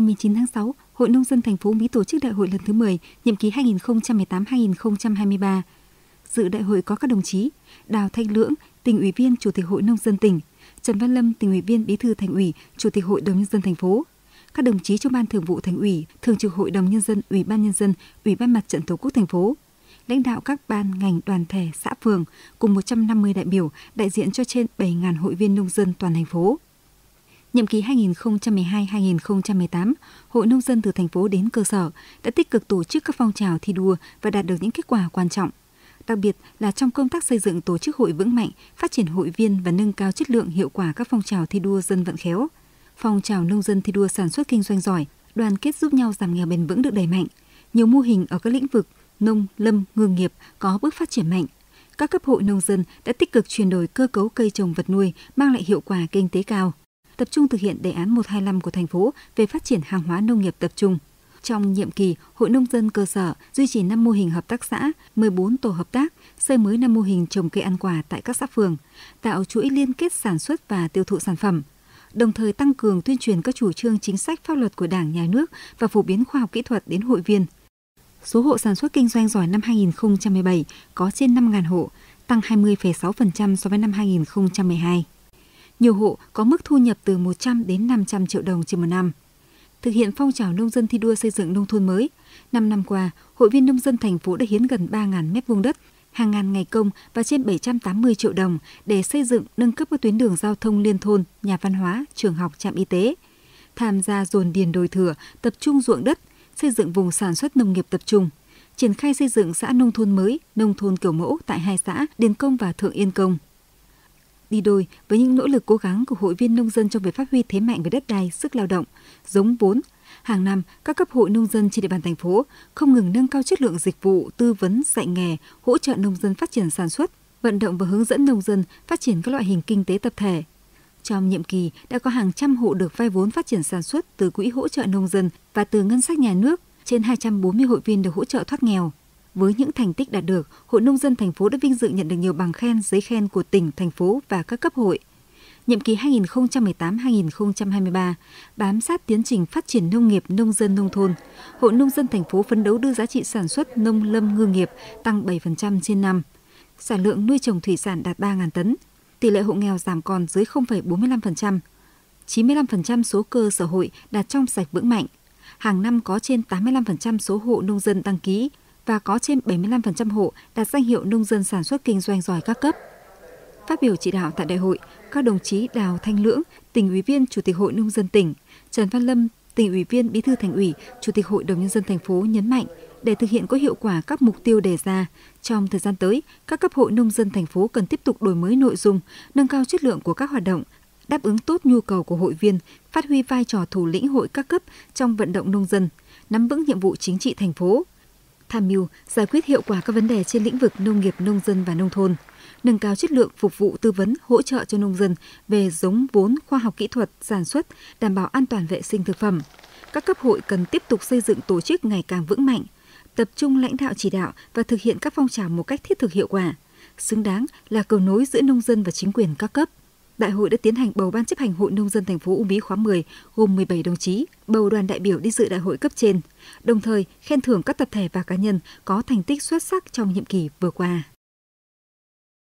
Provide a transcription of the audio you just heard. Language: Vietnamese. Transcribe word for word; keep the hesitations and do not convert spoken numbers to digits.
mười chín tháng sáu, Hội Nông dân thành phố Mỹ tổ chức đại hội lần thứ mười, nhiệm kỳ hai nghìn không trăm mười tám đến hai nghìn không trăm hai mươi ba. Dự đại hội có các đồng chí Đào Thanh Lưỡng, Tỉnh ủy viên, Chủ tịch Hội Nông dân tỉnh; Trần Văn Lâm, Tỉnh ủy viên, Bí thư Thành ủy, Chủ tịch Hội đồng nhân dân thành phố; các đồng chí trong Ban Thường vụ Thành ủy, Thường trực Hội đồng nhân dân, Ủy ban nhân dân, Ủy ban Mặt trận Tổ quốc thành phố; lãnh đạo các ban ngành, đoàn thể, xã phường cùng một trăm năm mươi đại biểu đại diện cho trên bảy nghìn hội viên nông dân toàn thành phố. Nhiệm kỳ hai nghìn không trăm mười hai đến hai nghìn không trăm mười tám, Hội Nông dân từ thành phố đến cơ sở đã tích cực tổ chức các phong trào thi đua và đạt được những kết quả quan trọng. Đặc biệt là trong công tác xây dựng tổ chức hội vững mạnh, phát triển hội viên và nâng cao chất lượng hiệu quả các phong trào thi đua dân vận khéo. Phong trào nông dân thi đua sản xuất kinh doanh giỏi, đoàn kết giúp nhau giảm nghèo bền vững được đẩy mạnh. Nhiều mô hình ở các lĩnh vực nông, lâm, ngư nghiệp có bước phát triển mạnh. Các cấp hội nông dân đã tích cực chuyển đổi cơ cấu cây trồng vật nuôi, mang lại hiệu quả kinh tế cao. Tập trung thực hiện đề án một trăm hai mươi lăm của thành phố về phát triển hàng hóa nông nghiệp tập trung. Trong nhiệm kỳ, Hội Nông dân cơ sở duy trì năm mô hình hợp tác xã, mười bốn tổ hợp tác, xây mới năm mô hình trồng cây ăn quả tại các xã phường, tạo chuỗi liên kết sản xuất và tiêu thụ sản phẩm, đồng thời tăng cường tuyên truyền các chủ trương chính sách pháp luật của Đảng, Nhà nước và phổ biến khoa học kỹ thuật đến hội viên. Số hộ sản xuất kinh doanh giỏi năm hai nghìn không trăm mười bảy có trên năm nghìn hộ, tăng hai mươi phẩy sáu phần trăm so với năm hai nghìn không trăm mười hai. Nhiều hộ có mức thu nhập từ một trăm đến năm trăm triệu đồng trên một năm. Thực hiện phong trào nông dân thi đua xây dựng nông thôn mới, năm năm qua, hội viên nông dân thành phố đã hiến gần ba nghìn mét vuông đất, hàng ngàn ngày công và trên bảy trăm tám mươi triệu đồng để xây dựng, nâng cấp các tuyến đường giao thông liên thôn, nhà văn hóa, trường học, trạm y tế. Tham gia dồn điền đồi thửa, tập trung ruộng đất, xây dựng vùng sản xuất nông nghiệp tập trung, triển khai xây dựng xã nông thôn mới, nông thôn kiểu mẫu tại hai xã Điền Công và Thượng Yên Công. Đi đôi với những nỗ lực cố gắng của hội viên nông dân trong việc phát huy thế mạnh về đất đai, sức lao động, giống vốn, hàng năm các cấp hội nông dân trên địa bàn thành phố không ngừng nâng cao chất lượng dịch vụ, tư vấn, dạy nghề, hỗ trợ nông dân phát triển sản xuất, vận động và hướng dẫn nông dân phát triển các loại hình kinh tế tập thể. Trong nhiệm kỳ đã có hàng trăm hộ được vay vốn phát triển sản xuất từ quỹ hỗ trợ nông dân và từ ngân sách nhà nước, trên hai trăm bốn mươi hội viên được hỗ trợ thoát nghèo. Với những thành tích đạt được, Hội Nông dân thành phố đã vinh dự nhận được nhiều bằng khen, giấy khen của tỉnh, thành phố và các cấp hội. Nhiệm kỳ hai nghìn không trăm mười tám đến hai nghìn không trăm hai mươi ba, bám sát tiến trình phát triển nông nghiệp, nông dân, nông thôn, Hội Nông dân thành phố phấn đấu đưa giá trị sản xuất nông lâm ngư nghiệp tăng bảy phần trăm trên năm. Sản lượng nuôi trồng thủy sản đạt ba nghìn tấn. Tỷ lệ hộ nghèo giảm còn dưới không phẩy bốn mươi lăm phần trăm. chín mươi lăm phần trăm số cơ sở hội đạt trong sạch vững mạnh. Hàng năm có trên tám mươi lăm phần trăm số hộ nông dân đăng ký và có trên bảy mươi lăm phần trăm hộ đạt danh hiệu nông dân sản xuất kinh doanh giỏi các cấp. Phát biểu chỉ đạo tại đại hội, các đồng chí Đào Thanh Lưỡng, Tỉnh ủy viên, Chủ tịch Hội Nông dân tỉnh, Trần Văn Lâm, Tỉnh ủy viên, Bí thư Thành ủy, Chủ tịch Hội đồng nhân dân thành phố nhấn mạnh, để thực hiện có hiệu quả các mục tiêu đề ra, trong thời gian tới, các cấp hội nông dân thành phố cần tiếp tục đổi mới nội dung, nâng cao chất lượng của các hoạt động, đáp ứng tốt nhu cầu của hội viên, phát huy vai trò thủ lĩnh hội các cấp trong vận động nông dân, nắm vững nhiệm vụ chính trị thành phố, tham mưu giải quyết hiệu quả các vấn đề trên lĩnh vực nông nghiệp, nông dân và nông thôn, nâng cao chất lượng phục vụ tư vấn, hỗ trợ cho nông dân về giống, vốn, khoa học kỹ thuật, sản xuất, đảm bảo an toàn vệ sinh thực phẩm. Các cấp hội cần tiếp tục xây dựng tổ chức ngày càng vững mạnh, tập trung lãnh đạo chỉ đạo và thực hiện các phong trào một cách thiết thực hiệu quả, xứng đáng là cầu nối giữa nông dân và chính quyền các cấp. Đại hội đã tiến hành bầu Ban chấp hành Hội Nông dân thành phố Uông Bí khóa mười gồm mười bảy đồng chí, bầu đoàn đại biểu đi dự đại hội cấp trên, đồng thời khen thưởng các tập thể và cá nhân có thành tích xuất sắc trong nhiệm kỳ vừa qua.